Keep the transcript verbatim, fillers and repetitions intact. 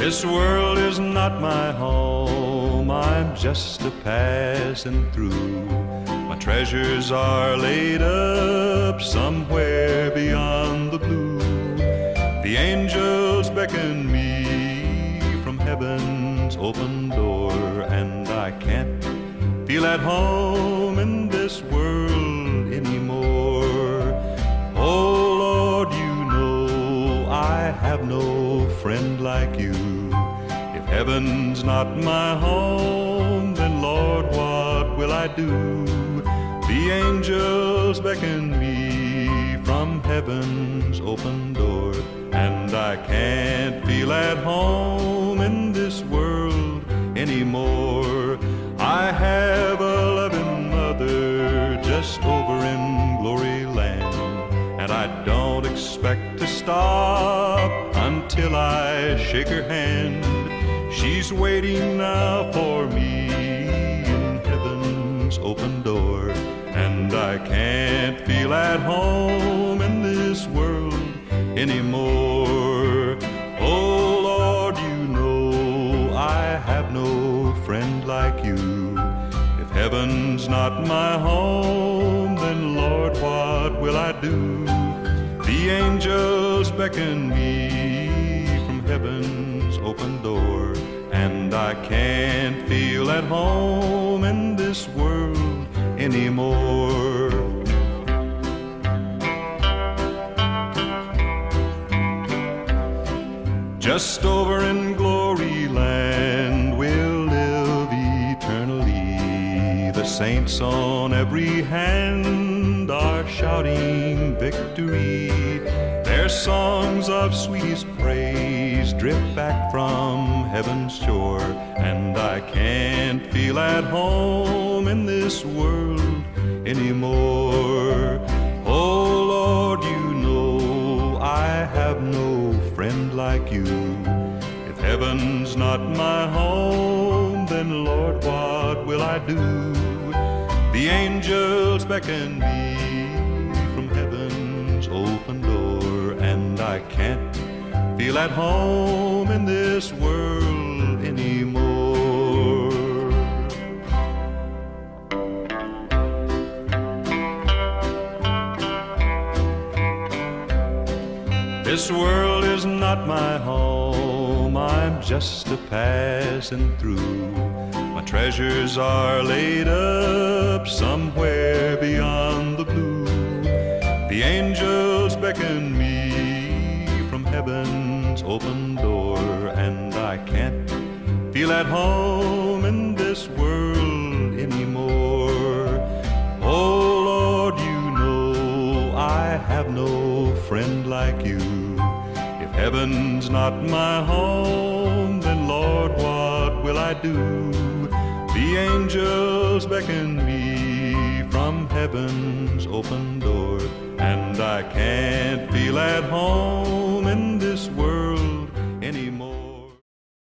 This world is not my home, I'm just a passing through. My treasures are laid up somewhere beyond the blue. The angels beckon me from heaven's open door, and I can't feel at home in this world anymore. Oh Lord, you know I have no friend like you. If heaven's not my home, then Lord, what will I do? The angels beckon me from heaven's open door, and I can't feel at home in this world anymore. I have a loving mother just over in glory land, and I don't expect to stop until I shake her hand. She's waiting now for me in heaven's open door, and I can't feel at home in this world anymore. Oh Lord, you know I have no friend like you. If heaven's not my home, then Lord, what will I do? The angels beckon me from heaven's open door, and I can't feel at home in this world anymore. Just over in glory land we'll live eternally. The saints on every hand are shouting victory. Their songs of sweetest praise drift back from heaven's shore, and I can't feel at home in this world anymore. Oh Lord, you know I have no friend like you. If heaven's not my home, then Lord, what will I do? The angels beckon me from heaven's open door, and I can't feel at home in this world anymore. This world is not my home, I'm just a passing through. My treasures are laid up somewhere beyond the blue. The angels beckon me from heaven's open door, and I can't feel at home in this world anymore. Oh Lord, you know I have no friend like you. If heaven's not my home, then Lord, what will I do? The angels beckon me from heaven's open door, and I can't feel at home in this world